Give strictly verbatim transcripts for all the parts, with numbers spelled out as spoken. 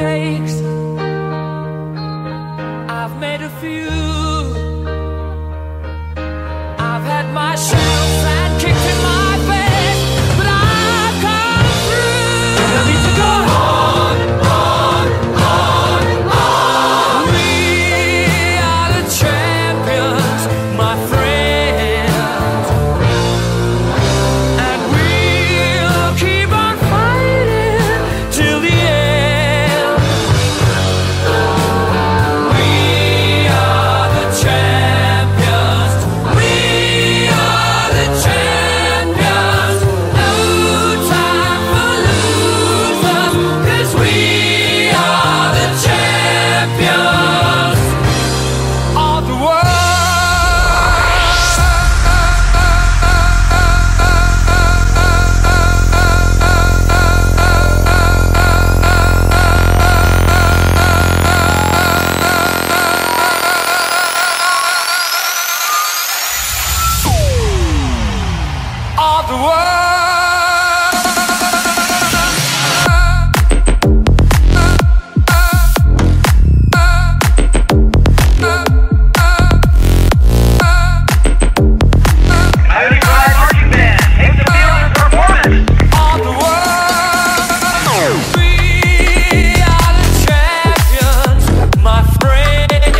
mistakes. I've made a few. I've had my shells and kicked in my face, but I've come through. I need to go on, on, on, on. We are the champions, my friends, and we'll keep on fighting till the end. We are the champions. We are the champions. No time for losers, 'cause we are the champions of the world. Of the world. Coyote Pride Marching Band, take the field in performance. Of the world. We are the champions, my friends,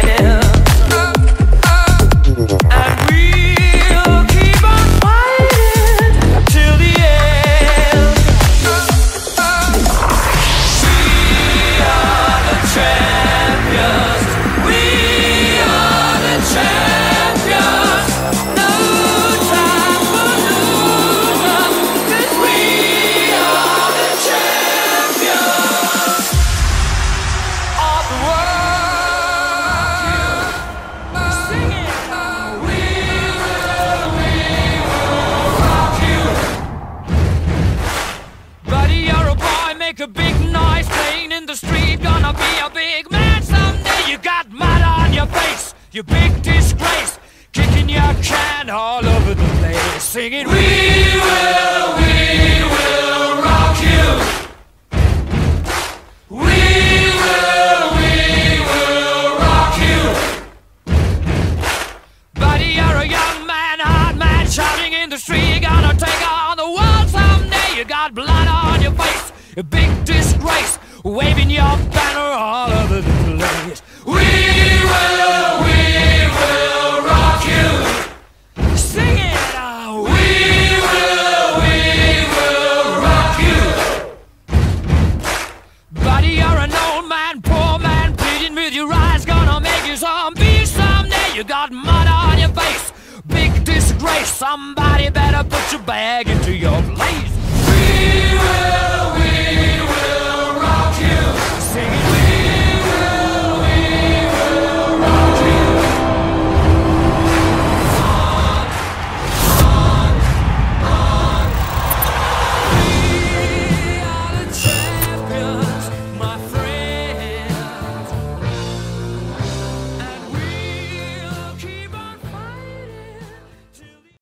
and we'll keep on fighting till the end. We are the champions. We are the champions. No time for losers, 'cause we are the champions of the world. Sing it. We will, we will rock you. Buddy, you're a boy, make a big noise, playing in the street, gonna be a big man someday. You got mud on your face, you big disgrace, kicking your can all over the place, singing, we will, we will rock you. We will, we will rock you. Buddy, you're a young man, hard man, shouting in the street, you're gonna take on the world someday. You got blood on your face, a big disgrace, waving your banner all over the place. We will, we will rock you. Sing it out. We will, we will rock you. Buddy, you're an old man, poor man, pleading with your eyes, gonna make you zombie someday. You got mud on your face, big disgrace. Somebody better put your bag into your place. We will.